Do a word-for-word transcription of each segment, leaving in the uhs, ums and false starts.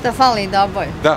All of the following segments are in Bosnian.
Šta fali Doboj? Da.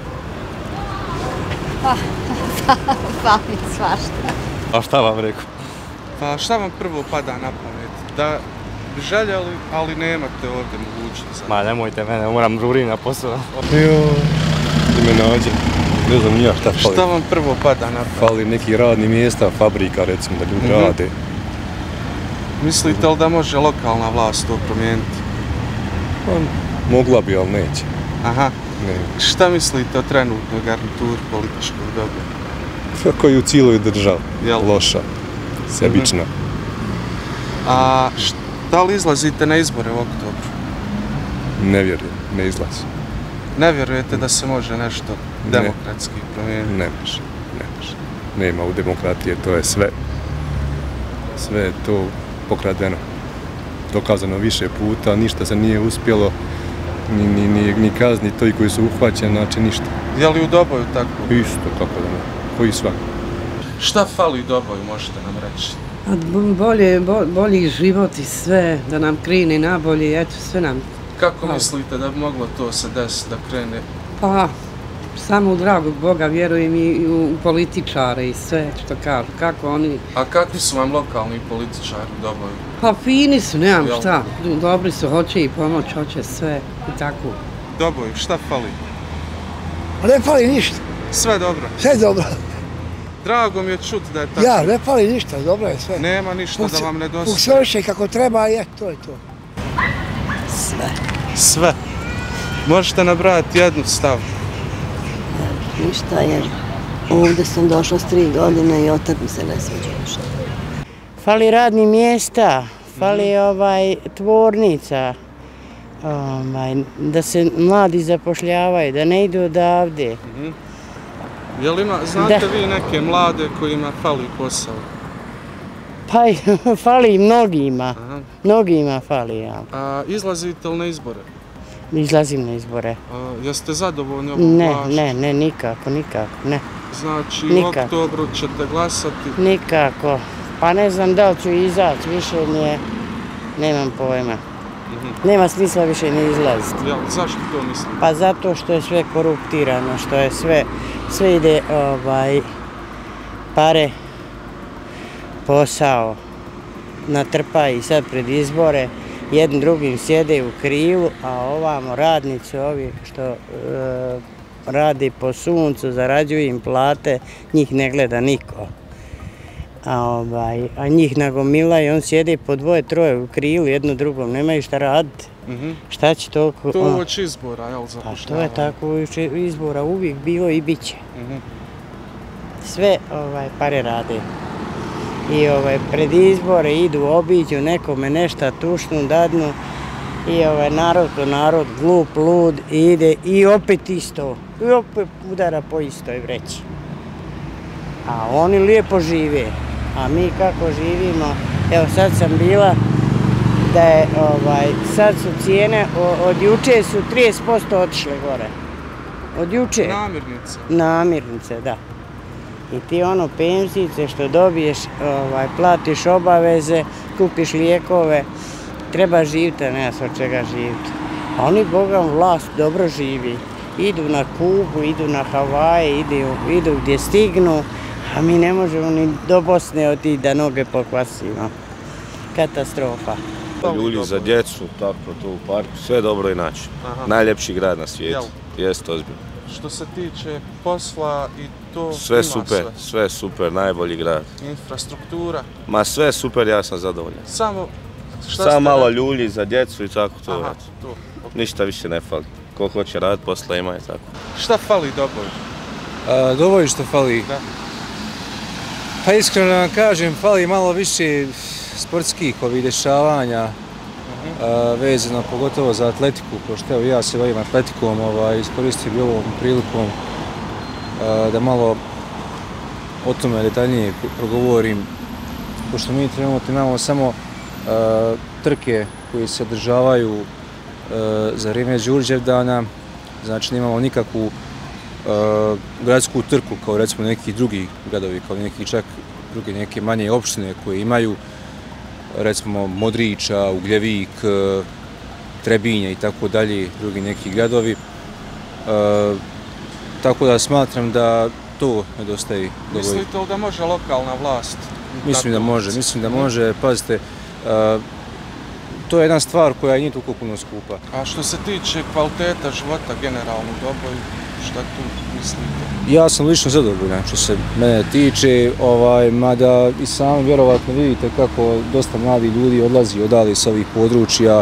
Pa, fali svašta. A šta vam rekao? Pa šta vam prvo pada na pamet? Da bi željeli, ali nemate ovdje mogućnost. Ma nemojte mene, moram žuri na posao. Jo, ti me nađe. Ne znam ja šta fali. Šta vam prvo pada na pamet? Fali neki radni mjesta, fabrika recimo, da ljudi Mhm. rade. Mislite li da može lokalna vlast to promijeniti? Pa, mogla bi, ali neće. Aha. Ne. Šta mislite o trenutnoj garnituri političkog doba? Kako i u cijeloj državi. Jel? Loša, sebična. A da li izlazite na izbore u oktobru? Ne vjerujem, ne izlazi. Ne vjerujete da se može nešto Ne. demokratski promijeniti? Ne može, ne može. Nema u demokratije, to je sve. Sve je to pokradeno. Dokazano više puta, ništa se nije uspjelo, ni, ni, ni, ni kazni toji koji su uhvaćeni, znači ništa. Je li u Doboju tako? Isto, kako da ne, koji svak. Šta fali Doboju, možete nam reći? Bolje, bo, bolji život i sve, da nam krene nabolje, eto sve nam. Kako Hvala. mislite da bi moglo to se desiti, da krene? Pa, samo u dragog Boga vjerujem i u političare i sve što kažu, kako oni. A kakvi su vam lokalni političari u Doboju? Pa fini su, nemam Jel? šta, dobri su, hoće i pomoć, hoće sve i tako. Doboju, šta fali? Ne fali ništa, Sve dobro. sve dobro. Drago mi je čut da je tako. Ja, ne fali ništa, dobro je sve. Nema ništa da vam nedostaje. Funkcioniše kako treba i eto, to je to. Sve, Sve. Možete nabrati jednu stavku. ništa jer ovdje sam došla s tri godine i od tad mi se ne sviđa ništa. Fali radni mjesta, fali ovaj tvornica, ovaj, da se mladi zapošljavaju, da ne idu odavde. Je li ima, znate Da. vi neke mlade kojima fali posao? Pa i fali mnogima, Aha. mnogima fali, ja. A izlazite li na izbore? Izlazim na izbore. A, jeste zadovoljni ovom Ne, vlašću? ne, ne, nikako, nikako, ne, Znači u Nikako. oktobru ćete glasati. nikako. Pa ne znam da li ću izaći, više mi je, nemam pojma. Nema smisla više ni izlaziti. Jel, zašto to mislim? Pa zato što je sve koruptirano, što je sve, sve ide ovaj, pare, posao, natrpa i sad pred izbore, jednim drugim sjede u krilu, a ovamo radnici ovi što e, radi po suncu, zarađuju im plate, njih ne gleda niko. A, ovaj, a njih nagomila i on sjede po dvoje, troje u krilu, jedno drugom, nemaju šta raditi. Mhm. Šta će toliko... To ono- uoči izbora, jel, Pa to zapošljavanje? je tako uoči izbora uvijek bilo i bit će. Mhm. Sve ovaj, pare rade. I ovaj, pred izbore idu, obiđu, nekome nešta tušnu, dadnu. I ovaj, narod ko narod, glup, lud, ide i opet isto. I opet udara po istoj vreći. A oni lijepo žive. A mi kako živimo, evo sad sam bila da je, ovaj, sad su cijene, o- od juče su trideset posto otišle gore. Od juče. Namirnice. Namirnice, da. I ti ono penzice što dobiješ, ovaj, platiš obaveze, kupiš lijekove, treba živjeti, a nema se od čega živjeti. A oni, Boga mu, vlast dobro živi. Idu na Kubu, idu na Havaje, idu, idu gdje stignu, a mi ne možemo ni do Bosne otići da noge pokvasimo. Katastrofa. Ljudi za djecu, tako to u parku, sve dobro i naći. Aha. Najljepši grad na svijetu. Jeste ozbiljno. Što se tiče posla i to Sve ima super, sve. sve super, najbolji grad. Infrastruktura. Ma sve super, ja sam zadovoljan. Samo, šta Samo ste malo rekli? ljulji za djecu i tako to. Aha, eto. to. ok. Ništa više ne fali. Ko hoće raditi, posla ima i tako. Šta fali Doboju? A, Doboju što fali? Da. Pa iskreno vam kažem, fali malo više sportskih ovih dešavanja, a, vezano pogotovo za atletiku, pošto evo ja se bavim atletikom, ovaj, iskoristio bi ovom prilikom a, da malo o tome detaljnije progovorim, pošto mi trenutno imamo samo a, trke koje se održavaju a, za vrijeme Đurđevdana, znači nemamo nikakvu uh, gradsku trku kao recimo neki drugi gradovi, kao neki čak druge neke manje opštine koje imaju recimo Modriča, Ugljevik, uh, Trebinje i tako dalje, drugi neki gradovi. Tako da smatram da to nedostaje. Mislite li da može lokalna vlast? Mislim da može, mislim da može, pazite, to je jedna stvar koja nije toliko puno skupa. A što se tiče kvaliteta života generalno u Doboju, šta tu mislite? Ja sam lično zadovoljan što se mene tiče, mada i sami vjerovatno vidite kako dosta mladi ljudi odlazi odali s ovih područja,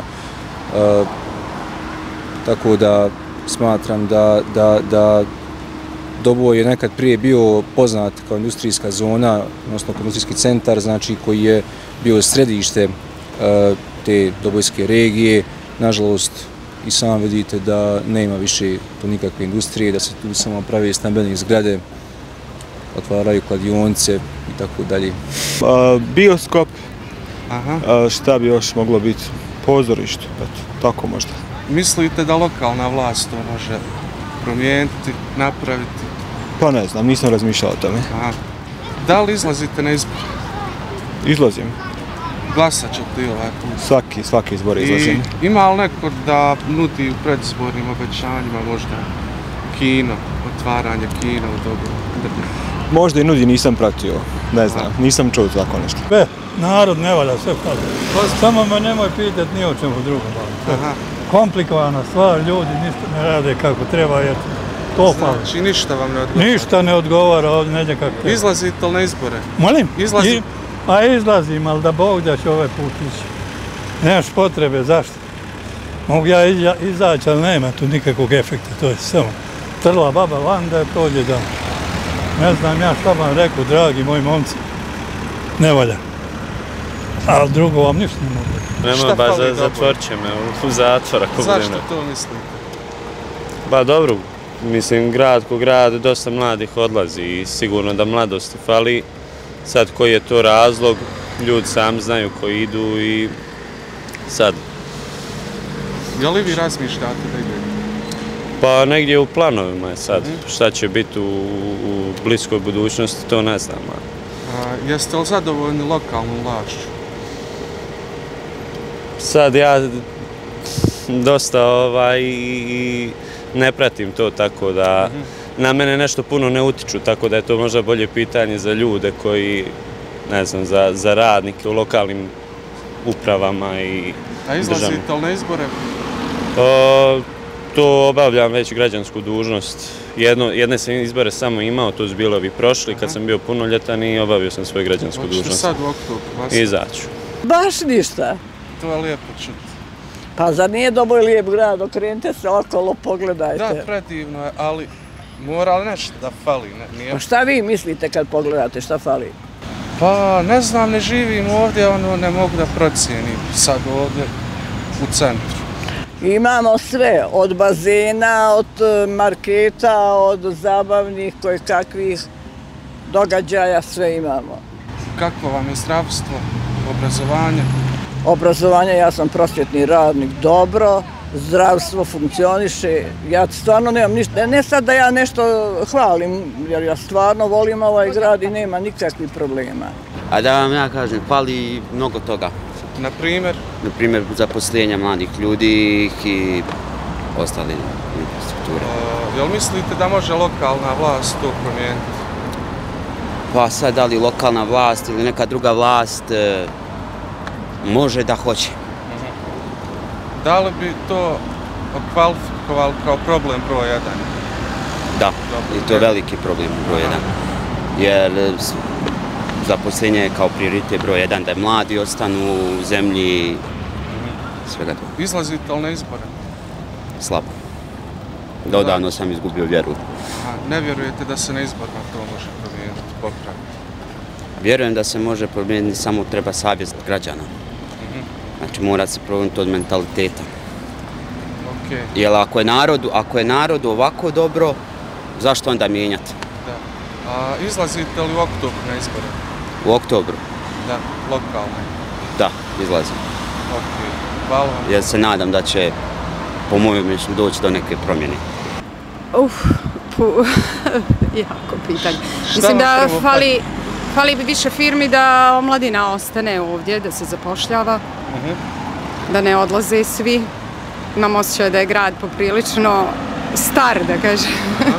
tako da smatram da Doboj je nekad prije bio poznat kao industrijska zona, odnosno industrijski centar, znači koji je bio središte te dobojske regije. Nažalost, i sam vidite da nema više tu nikakve industrije, da se tu samo pravi stambene zgrade, otvaraju kladionice i tako dalje. Bioskop, šta bi još moglo biti? Pozorište, tako možda. Mislite da lokalna vlast to može promijeniti, napraviti? Pa ne znam, nisam razmišljao o tome. Da li izlazite na izbor? Izlazim. Glasat ćete i ovaj put? Svaki, svaki izbor izlazim. Ima li neko da nudi u predizbornim obećanjima možda kino, otvaranje kina u Doboju? Možda i nudi, nisam pratio, ne znam, nisam čuo tako nešto. Sve, narod ne valja, sve pada. Samo me nemoj pitati ni o čemu drugom. Komplikovana stvar, ljudi ništa ne rade kako treba, jer to fali. Znači ništa vam ne odgovara? Ništa ne odgovara, ovdje neđe kako treba. Izlazite li na izbore? Molim? Izlazite? A izlazim, ali da Bog da će ovaj put ići. Nemaš potrebe, zašto? Mogu ja izaći, ali nema tu nikakvog efekta, to je samo trla baba van da je prođe dan. Ne znam ja šta vam rekao, dragi moji momci, ne valja. Ali drugo vam ništa ne mogu. Nema, ba zatvorit će me u zatvor ako bude. Zašto to mislite? Ba dobro, mislim grad ko grad dosta mladih odlazi i sigurno da mladosti fali. Sad koji je to razlog, ljudi sami znaju koji idu i sad. Je li vi razmišljate da idete? Pa negdje u planovima je sad. Šta će biti u bliskoj budućnosti, to ne znam. Jeste li zadovoljni lokalnom vlašću? Sad ja dosta i ne pratim to, tako da na mene nešto puno ne utiču, tako da je to možda bolje pitanje za ljude koji, ne znam, za radnike u lokalnim upravama i državama. A izlazite li na izbore? To obavljam već građansku dužnost. Jedne sam izbore samo imao, to su bili ovi prošli, kad sam bio punoljetan i obavio sam svoju građansku dužnost. Hoćete sad u oktobru? Izaću. Baš ništa. To je lijepo čuti. Pa zar nije Doboj lijep grad, okrenite se okolo, pogledajte. Da, predivno je, ali mora li nešto da fali? Pa šta vi mislite kad pogledate, šta fali? Pa ne znam, ne živim ovdje, ono ne mogu da procijenim sad ovdje u centru. Imamo sve, od bazena, od marketa, od zabavnih koje kakvih događaja, sve imamo. Kakvo vam je zdravstvo, obrazovanje? Obrazovanje, ja sam prosvjetni radnik, dobro, zdravstvo funkcioniše, ja stvarno nemam ništa, ne sad da ja nešto hvalim, jer ja stvarno volim ovaj grad i nema nikakvih problema. A da vam ja kažem, fali mnogo toga. Na primjer? Na primjer, zaposlenja mladih ljudi i ostale infrastrukture. Jel mislite da može lokalna vlast to promijeniti? Pa sad, da li lokalna vlast ili neka druga vlast, može da hoće. Da li bi to okvalifikovali kao problem broj jedan? Da, i to je veliki problem broj jedan. Jer zaposlenje je kao prioritet broj jedan, da mladi ostanu u zemlji, svega toga. Izlazite li na izbore? Slabo. Odavno sam izgubio vjeru. Ne vjerujete da se na izborima to može promijeniti, popraviti? Vjerujem da se može promijeniti, samo treba savjest građana. Znači mora se promijeniti od mentaliteta. Jer ako je narodu ovako dobro, zašto onda mijenjati? A izlazite li u oktobru na izbore? U oktobru? Da, lokalne. Da, izlazim. Ok, hvala vam. Jer se nadam da će, po mojem mišljenju, doći do neke promjene. Uf, jako pitanje. Mislim da fali bi više firmi da omladina ostane ovdje, da se zapošljava, da ne odlaze svi. Imam osjećaj da je grad poprilično star, da kažem.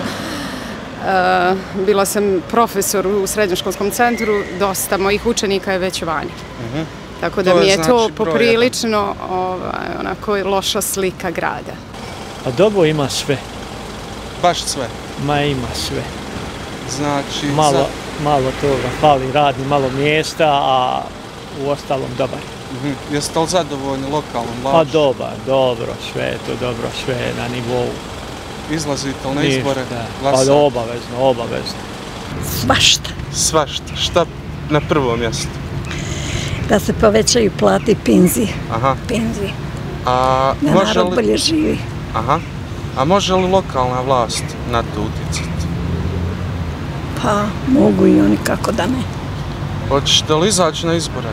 Bila sam profesor u srednjoškolskom centru, dosta mojih učenika je već vani. Tako da mi je to poprilično onako loša slika grada. A Doboj ima sve. Baš sve? Ma ima sve. Znači... Malo toga fali, radni malo mjesta, a u ostalom dobar. Jeste li zadovoljni lokalnom vlašću? Pa dobar, dobro, sve je to dobro, sve je na nivou. Izlazite li na izbore? Pa obavezno, obavezno. Svašta. Svašta. Šta na prvom mjestu? Da se povećaju plate i penzije. Aha. Penzije. Da narod bolje živi. Aha. A može li lokalna vlast na to utjecati? Pa mogu i oni, kako da ne. Hoćete li izaći na izbore?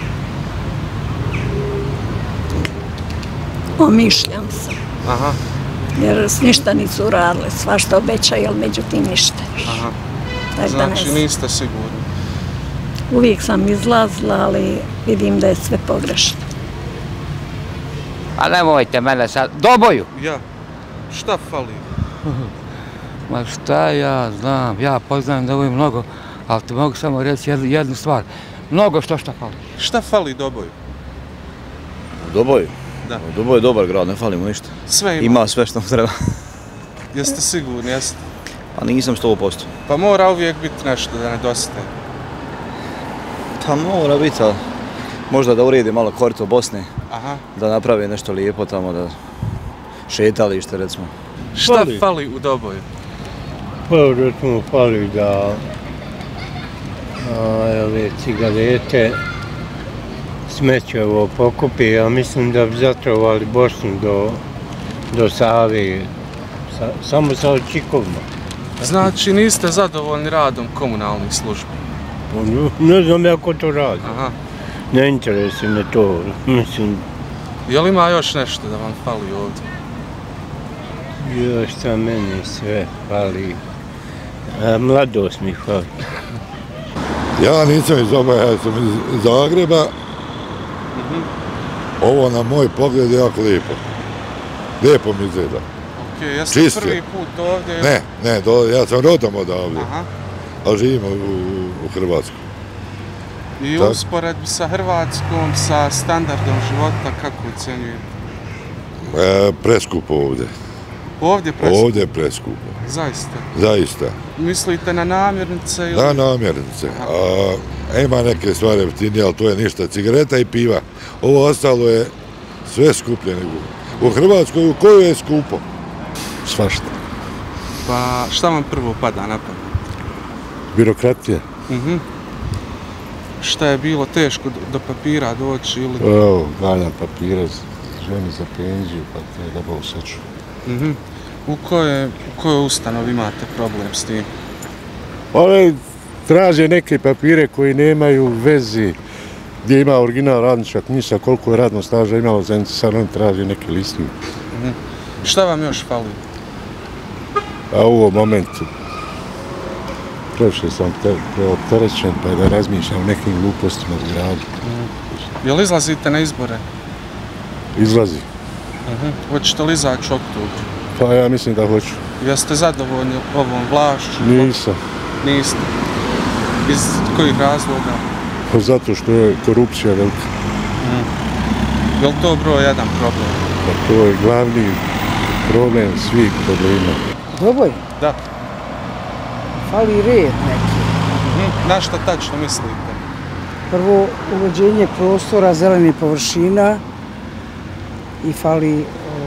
Omišljam se. Aha. Jer ništa nisu uradili, svašta obećaju, ali međutim ništa. Aha. Znači niste sigurni? Uvijek sam izlazila, ali vidim da je sve pogrešno. A nemojte mene sad, Doboju! Ja. Šta fali? Ma šta ja znam, ja poznajem Doboju mnogo, ali ti mogu samo reći jednu stvar. Mnogo što šta fali. Šta fali Doboju? Doboju? Da. Doboj je dobar grad, ne fali mu ništa. Sve ima? Ima sve što mu treba. Jeste sigurni, jeste? Pa nisam sto posto. Pa mora uvijek biti nešto da nedostaje. Pa mora biti, ali možda da uredi malo korito Bosne. Aha. Da napravi nešto lijepo tamo, da šetalište recimo. Šta fali u Doboju? Pa recimo fali da ove cigarete smeće ovo pokupi, ja mislim da bi zatrovali Bosnu do Save, samo sa očikovima. Znači niste zadovoljni radom komunalnih službi? Ne znam ja ko to radi. Ne interesuje me to, mislim. Je li ima još nešto da vam fali ovdje? Još šta meni sve fali. Mladost mi fali. Ja nisam iz Doboja, ja sam iz Zagreba. Ovo na moj pogled je jako lijepo. Lijepo mi izgleda. Ok, jeste prvi put ovdje? Ne, ne, ja sam rodom odavde, ali živim u Hrvatskoj. I u usporedbi sa Hrvatskom, sa standardom života, kako ocjenjujete? Preskupo ovdje. Ovdje preskupo? Ovdje preskupo. Zaista? Zaista. Mislite na namirnice? Na namirnice. Ima neke stvari jeftinije, ali to je ništa. Cigareta i piva. Ovo ostalo je sve skuplje nego. U Hrvatskoj u kojoj je skupo? Svašta. Pa šta vam prvo pada na pamet? Birokratija. Šta je bilo teško do papira doći ili? Evo, valjam papira, ženi za penziju, pa te da bol seču. U kojoj ustanovi imate problem s tim? Ove traže neke papire koji nemaju vezi gdje ima original radnička knjižica, koliko je radno staža imalo zemljice, sad oni traže neke listine. Šta vam još fali? A u ovom momentu previše sam preopterećen pa da razmišljam o nekim glupostima u gradu. Jel izlazite na izbore? Izlazi. Hoćete li izaći u oktobru? Pa ja mislim da hoću. Jeste zadovoljni ovom vlašću? Nisam. Niste? Iz kojih razloga? Pa zato što je korupcija velika. Je li to broj jedan problem? Pa to je glavni problem svih problema. Doboj? Da. Fali red neki. Na šta tačno mislite? Prvo, uvođenje prostora, zelenih površina i fali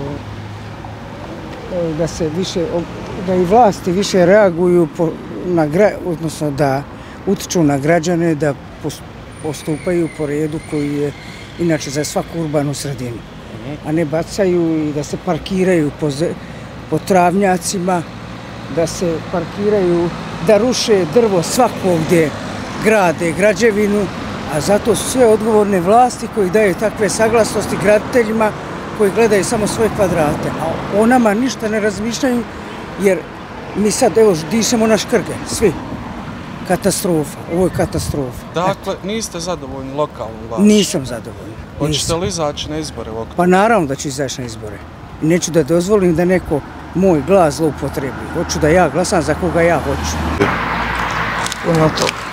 da se više, da i vlasti više reaguju, odnosno da utiču na građane, da postupaju po redu koji je inače za svaku urbanu sredinu. A ne bacaju i da se parkiraju po travnjacima, da se parkiraju, da ruše drvo svako gdje grade građevinu, a zato su sve odgovorne vlasti koji daju takve saglasnosti graditeljima koji gledaju samo svoje kvadrate. A o nama ništa ne razmišljaju jer mi sad, evo, dišemo na škrge, svi. Katastrofa, ovo je katastrofa. Dakle, niste zadovoljni lokalnom vlašću? Nisam zadovoljni. Hoćete li izaći na izbore u oktobru? Pa naravno da ću izaći na izbore. Neću da dozvolim da neko moj glas zloupotrebi. Hoću da ja glasam za koga ja hoću. Puno toga.